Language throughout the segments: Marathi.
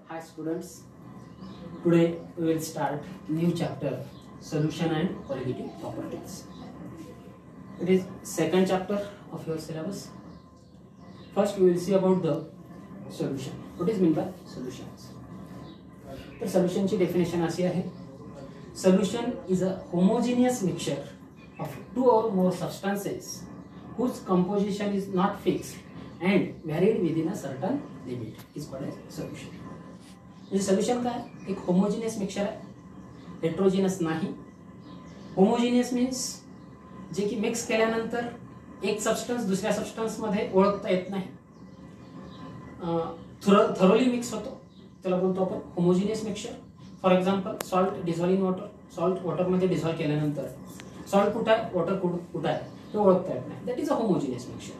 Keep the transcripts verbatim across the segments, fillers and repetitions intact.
Hi students, today we will start new chapter, solution and colligative properties. It is second chapter of your syllabus. First we will see about the solution. What is meant by solutions? The solution ची definition अशी आहे. Solution is a homogeneous mixture of two or more substances whose composition is not fixed and varied within a certain limit is called as solution. म्हणजे सोल्यूशन काय एक होमोजिनियस मिक्सचर आहे, हेट्रोजिनस नाही. होमोजिनियस मीन्स जे की मिक्स केल्यानंतर एक सबस्टन्स दुसऱ्या सबस्टन्स मध्ये ओळखता येत नाही, थरोली मिक्स होतो, त्याला बोलतो आपण homogeneous mixture. For example salt dissolve in water, salt water मध्ये डिझॉल्व केल्यानंतर सॉल्ट कुठं आहे, वॉटर कुठं आहे ते ओळखता येत नाही. That is a homogeneous mixture.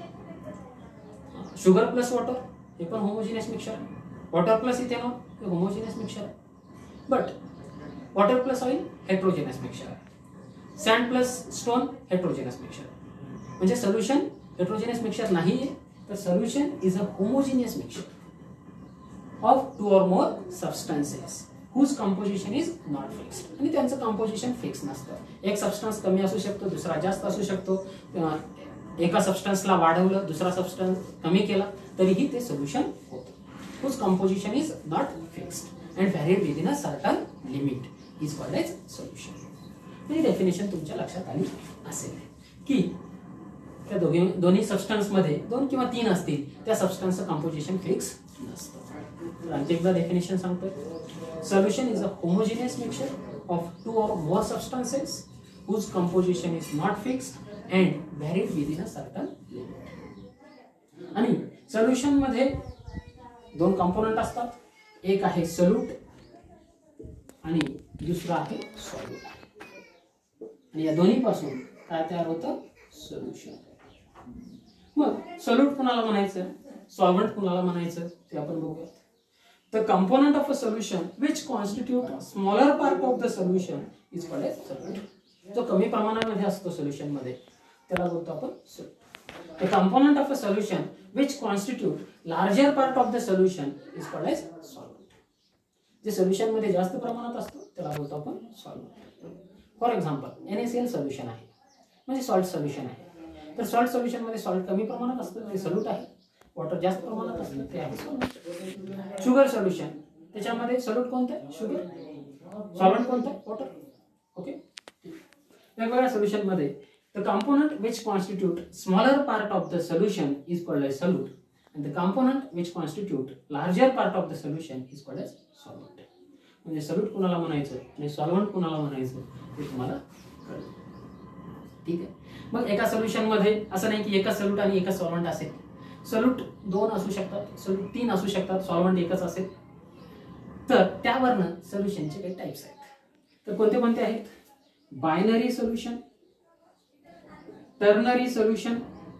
Sugar plus water हे पण होमोजिनियस मिक्सचर आहे. वॉटर प्लस इथेनॉल हे होमोजिनियस मिक्सचर आहे. But water plus oil heterogeneous mixture आहे. Sand plus stone heterogeneous mixture आहे. म्हणजे सोल्युशन हेट्रोजिनियस मिक्सचर नाही आहे, तर solution is a homogeneous mixture of two or more substances whose composition is not fixed. आणि त्यांचं कंपोजिशन फिक्स नसतं. एक सबस्टन्स कमी असू शकतो, दुसरा जास्त असू शकतो. एका सबस्टन्सला वाढवलं, दुसरा सबस्टन्स कमी केला तरीही ते सोल्युशन होतं. whose composition is not fixed and varied within a certain limit is called as solution. ही डेफिनेशन तुमच्या लक्षात आली असेल की त्या दोघी दोन्ही सबस्टन्स मध्ये दोन किंवा तीन असतील, त्या सबस्टन्सचं कंपोजिशन फिक्स नसतं. आणखी एकदा डेफिनेशन सांगतो. Solution is a homogeneous mixture of two or more substances whose composition is not fixed and varied within a certain limit. आणि solution मध्ये दोन कंपोनेंट असतात, एक आहे सोल्यूट आणि दुसरा आहे सॉल्व्हेंट. आणि या दोन्ही पासून काय तयार होतं, सोल्युशन. मग सोल्यूट कुणाला म्हणायचं, सॉल्व्हेंट कुणाला म्हणायचं ते आपण बघूया. The component of a solution which constitute a smaller part of the solution is called as solvent. जो कमी प्रमाणामध्ये असतो सोल्युशन मध्ये त्याला बोलतो आपण solvent. The component of a solution which constitute larger part of the solution is called as solvent. जे सोल्युशन मध्ये जास्त प्रमाणात असतो त्याला बोलतो आपण solvent. For example N A C L solution आहे म्हणजे सॉल्ट सोल्युशन आहे. तर सॉल्ट सोल्युशन मध्ये सॉल्ट कमी प्रमाणात असतं ते सोल्यूट आहे, वॉटर जास्त प्रमाणात असतं ते आहे सॉल्व्हेंट. शुगर सोल्युशन त्याच्यामध्ये सोल्यूट कोणतं आहे, शुगर. सॉल्व्हेंट कोणतं आहे, वॉटर. ओके. वेगवेगळ्या सोल्युशन मध्ये the component which constitute smaller part of the solution is called as solute and the component which constitute larger part of the solution is called as solvent. म्हणजे सोल्यूट कुणाला म्हणायचं आणि सॉल्व्हेंट कुणाला म्हणायचं हे तुम्हाला कळलं. ठीक आहे. मग एका सोल्युशन मध्ये असं नाही की एकच सोल्यूट आणि एकच सॉल्व्हेंट असेल. सोल्यूट दोन असू शकतात, सोल्यूट तीन असू शकतात, सॉल्व्हेंट एकच असेल. तर त्यावरनं सोल्युशनचे काही टाइप्स आहेत. तर कोणते कोणते आहेत, binary solution, ternary solution,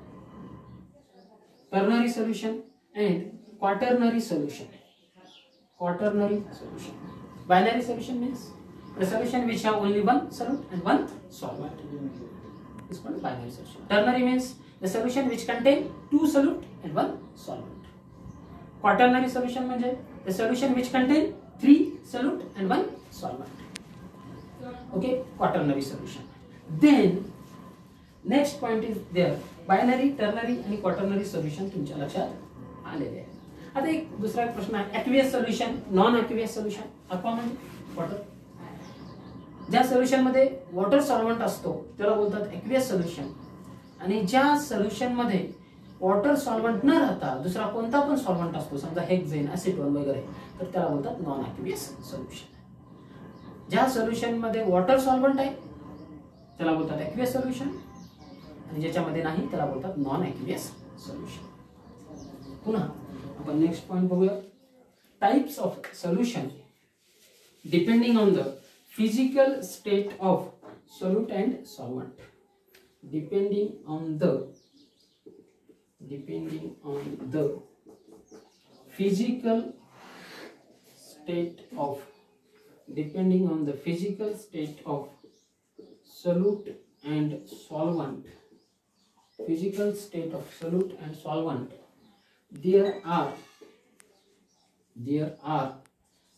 ternary solution and quaternary solution. Quaternary solution. Binary solution means the solution which have only one solute and one solvent is called binary solution. Ternary means the solution which contain two solute and one solvent. Quaternary solution म्हणजे the solution which contain three solute and one solvent. Okay, quaternary solution. Then next point is there, binary, ternary आणि quaternary solution तुमच्या लक्षात आलेले आहे. आता एक दुसरा एक प्रश्न आहे, aqueous solution, non aqueous solution. aqua म्हणजे वॉटर. ज्या सोल्युशन मध्ये वॉटर सॉल्व्हेंट असतो त्याला बोलतात aqueous solution. आणि ज्या सोल्युशन मध्ये वॉटर सॉल्व्हेंट न राहता दुसरा कोणता पण सॉल्व्हेंट असतो, समजा हेक्सेन, एसिटोन वगैरे, तर त्याला बोलतात नॉन ॲक्वियस सोल्युशन. ज्या सोल्युशन मध्ये वॉटर सॉल्व्हेंट आहे त्याला बोलतात ॲक्वियस सोल्युशन आणि ज्याच्यामध्ये नाही त्याला बोलतात नॉन ॲक्वियस सोल्युशन. पुन्हा आपण नेक्स्ट पॉइंट बघूया. Types of solution depending on the physical state of solute and solvent. depending on the depending on the physical state of depending on the physical state of solute and solvent physical state of solute and solvent there are there are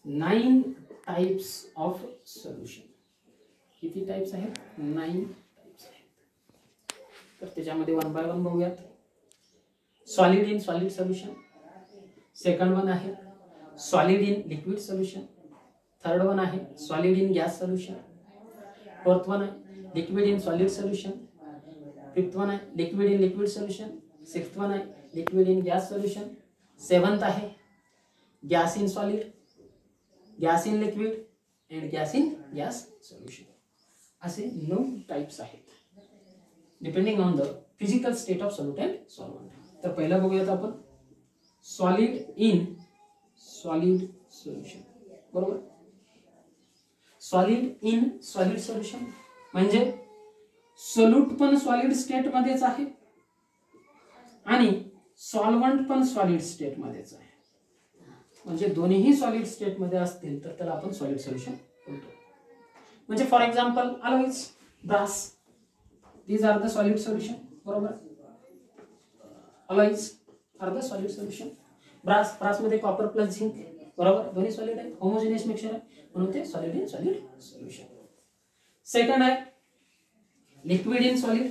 nine types of solution. किती टाइप्स आहेत? नाईन टाइप्स आहेत. तर त्याच्यामध्ये वन बाय वन बघूयात. Solid in solid solution. Second one आहे solid in liquid solution. Third one आहे solid in gas solution. Fourth one आहे liquid in solid solution. Fifth one आहे liquid in liquid solution. Sixth one आहे liquid in gas solution. Seventh आहे gas in solid, gas in liquid and gas in gas solution. असे नऊ टाइप्स आहेत depending on the physical state of solute and solvent. तर पहिला बघूयात आपण सॉलिड इन सॉलिड सोल्युशन. बरोबर. सॉलिड इन सॉलिड सोल्युशन म्हणजे सोल्यूट पण सॉलिड स्टेट मध्येच आहे आणि सॉल्व्हंट पण सॉलिड स्टेट मध्येच आहे. म्हणजे दोन्हीही सॉलिड स्टेट मध्ये असतील तर त्याला आपण सॉलिड सोल्युशन बोलतो. म्हणजे for example alloys, brass, these are the solid solution. बरोबर. Alloys are the solid solution. Brass, brass मध्ये कॉपर प्लस झिंक. बरोबर. दोन्ही सॉलिड आहे, होमोजेनियस मिक्सचर आहे म्हणून ते solid in solid solution. Second आहे लिक्विड इन सॉलिड.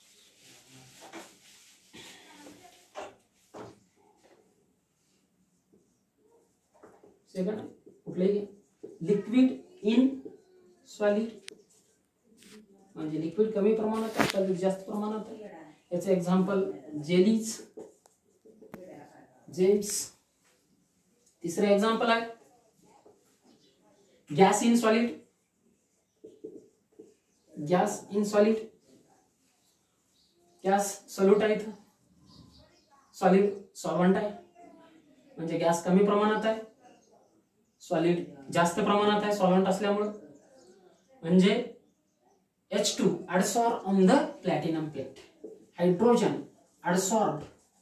सेकंड कुठलेही लिक्विड इन सॉलिड म्हणजे लिक्विड कमी प्रमाणात आहे, सॉलिड जास्त प्रमाणात आहे. याचे एक्झाम्पल जेलीज, जेम्स. तिसरे एक्झाम्पल आहे gas in solid. Gas in solid, gas solute आहे, सॉलिड सॉल्व्हंट आहे म्हणजे गॅस कमी प्रमाणात आहे, सॉलिड जास्त प्रमाणात आहे सॉल्व्हंट असल्यामुळे. म्हणजे H two adsorb on the platinum plate, hydrogen adsorbed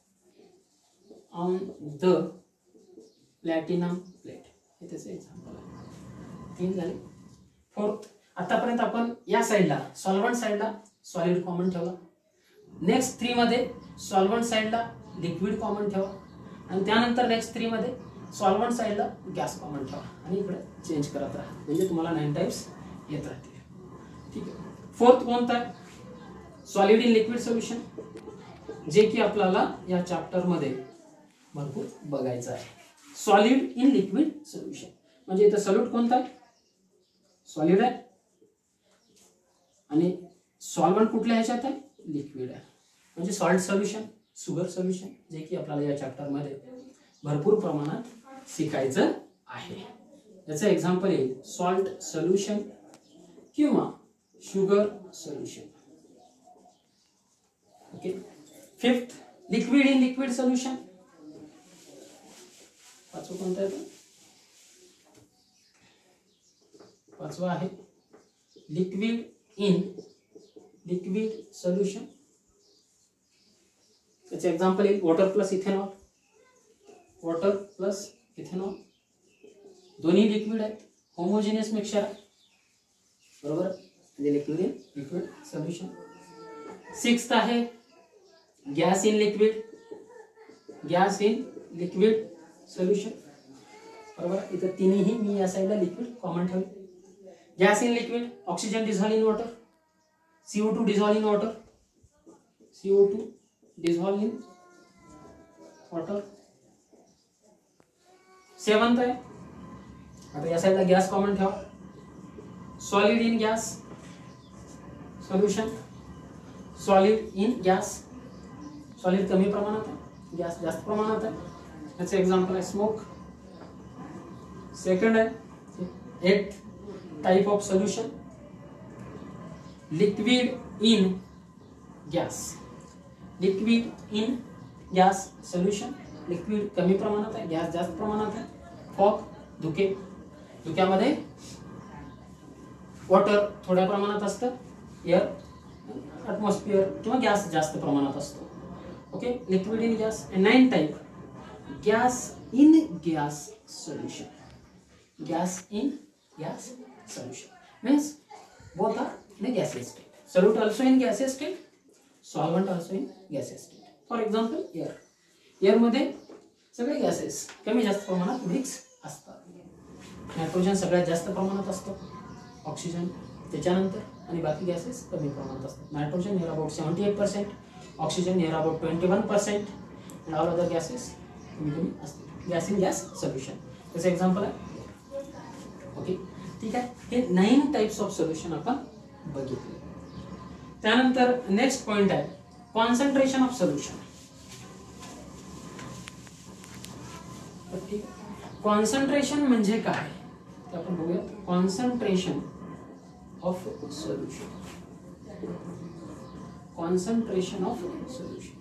on the platinum plate. हे त्याचे एक्झाम्पल आहे. तीन झाले. फोर्थ, आतापर्यंत आपण या साइडला सॉल्व्हंट साइडला सॉलिड कॉमन ठेवला. नेक्स्ट थ्री मध्ये सॉल्व्हंट साइडला लिक्विड कॉमन ठेवा आणि त्यानंतर नेक्स्ट थ्री मध्ये सॉल्व्हंट साइडला गॅस कॉमन ठेवा आणि इकडे चेंज करत राहा म्हणजे तुम्हाला नाईन टाइप्स येत राहतील. ठीक आहे. फोर्थ कोणता आहे सॉलिड इन लिक्विड सोल्युशन, जे की आपल्याला या चॅप्टर मध्ये भरपूर बघायचं आहे. सॉलिड इन लिक्विड सोल्युशन म्हणजे इथं सोल्यूट कोणता आहे? सॉलिड आहे आणि सॉल्व्हंट कुठल्या ह्याच्यात आहे? लिक्विड आहे. म्हणजे सॉल्ट सोल्युशन, शुगर सोल्युशन, जे की आपल्याला या चॅप्टर मध्ये भरपूर प्रमाणात शिकायचं आहे. याचं एक्झाम्पल येईल सॉल्ट सोल्युशन किंवा sugar solution. Okay. Fifth liquid in liquid solution. पाचवं कोणतं आहे? पाचवा आहे लिक्विड इन लिक्विड सोल्युशन. त्याचे एक्झाम्पल येईल water plus ethanol. Water plus ethanol दोन्ही लिक्विड आहेत, होमोजेनियस मिक्सचर आहे. बरोबर. म्हणजे liquid in liquid solution. Sixth आहे gas in liquid. Gas in liquid solution. बरोबर. इथं तिन्ही मी या साइडला लिक्विड कॉमन ठेवले. Gas in liquid oxygen dissolve in water, CO two dissolve in water, CO two dissolve in water. Seventh आहे आता या साइडला गॅस कॉमन ठेवा. Solid in gas solution, solid in gas. Solid कमी प्रमाणात आहे, गॅस जास्त प्रमाणात आहे. याचे एक्झाम्पल आहे स्मोक. सेकंड आहे eight type of solution liquid in gas. Liquid in gas solution, liquid कमी प्रमाणात आहे, गॅस जास्त प्रमाणात आहे. फॉग, धुके. धुक्यामध्ये वॉटर थोड्या प्रमाणात असतं, एअर ॲटमॉस्फिअर किंवा गॅस जास्त प्रमाणात असतो. Okay. Liquid in gas. Nine type gas in gas solution. Gas in gas solution means both are in a gaseous state. Solute also in gaseous state, solvent also in gaseous state. For example air. air मध्ये सगळे gases कमी जास्त प्रमाणात मिक्स असतात. नायट्रोजन सगळ्यात जास्त प्रमाणात असतं, ऑक्सिजन त्याच्यानंतर, आणि बाकी गॅसेस कमी प्रमाणात असतात. Nitrogen near about seventy eight percent, oxygen near about twenty one percent, and all other gases कमी कमी असतात. गॅस इन गॅस सोल्युशन त्याचं एक्झाम्पल आहे. ओके, ठीक आहे. हे नाईन टाइप्स ऑफ सोल्युशन आपण बघितले. त्यानंतर नेक्स्ट पॉइंट आहे कॉन्सन्ट्रेशन ऑफ सोल्युशन. कॉन्सन्ट्रेशन म्हणजे काय ते आपण बघूयात. Concentration of solution, concentration of solution.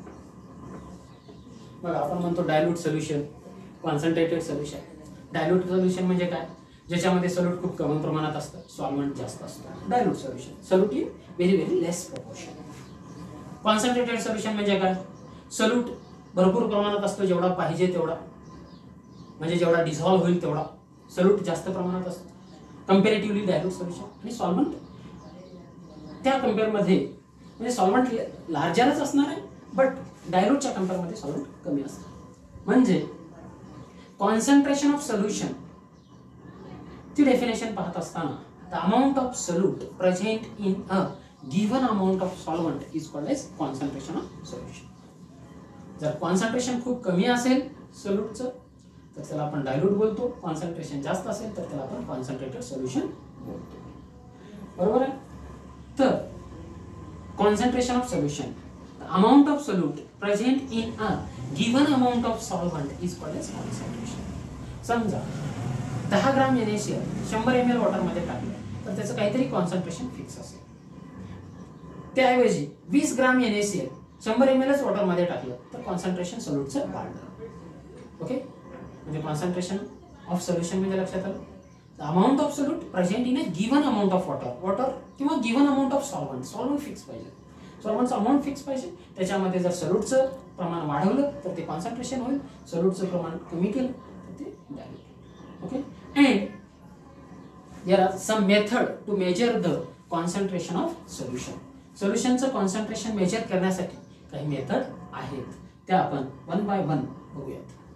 बघा आपण म्हणतो dilute solution, concentrated solution. Dilute solution म्हणजे काय, ज्याच्यामध्ये सोल्यूट खूप कमी प्रमाणात असतं, सॉल्व्हंट जास्त असतं. Dilute solution, solute in very very less proportion. Concentrated solution म्हणजे काय, सोल्यूट भरपूर प्रमाणात असतो, जेवढा पाहिजे तेवढा, म्हणजे जेवढा डिझॉल्व्ह होईल तेवढा. सोल्यूट जास्त प्रमाणात असतो कंपॅरेटिव्हली डायल्यूट सोल्युशन. आणि सॉल्व्हंट त्या कंपेअरमध्ये म्हणजे सॉल्व्हंट लार्जरच असणार आहे, बट डायल्यूटच्या कंपेअरमध्ये सॉल्व्हंट कमी असतं. म्हणजे कॉन्सन्ट्रेशन ऑफ सोल्युशन ची डेफिनेशन पाहत असताना the amount of solute present in a given amount of solvent is called as concentration of solution. जर कॉन्सन्ट्रेशन खूप कमी असेल सोल्यूटचं तर त्याला आपण डायल्यूट बोलतो, कॉन्सन्ट्रेशन जास्त असेल तर त्याला आपण कॉन्सन्ट्रेटेड सोल्युशन बोलतो. बरोबर आहे. तर concentration of solution, amount of solute present in a given amount of solvent is called as concentration. समजा दहा ग्राम NaCl शंभर एम एल वॉटरमध्ये टाकलं तर त्याचं काहीतरी कॉन्सन्ट्रेशन फिक्स असेल. त्याऐवजी वीस ग्राम NaCl शंभर एम एलच वॉटरमध्ये टाकलं तर कॉन्सन्ट्रेशन सोल्यूटचं वाढलं. ओके, म्हणजे कॉन्सन्ट्रेशन ऑफ सोल्युशन म्हणजे लक्षात आलं the amount of solute present in a given amount of water, water किंवा given amount of solvent. Solvent fix पाहिजे, सॉल्व्हंटचं अमाउंट फिक्स पाहिजे. त्याच्यामध्ये जर सोल्यूटचं प्रमाण वाढवलं तर ते कॉन्सन्ट्रेशन होईल, सोल्यूटचं प्रमाण कमी केलं तर ते dilute. Okay, and there are some method to measure the concentration of solution. सोल्युशनचं कॉन्सन्ट्रेशन मेजर करण्यासाठी काही मेथड आहेत, त्या आपण वन बाय वन बघूयात.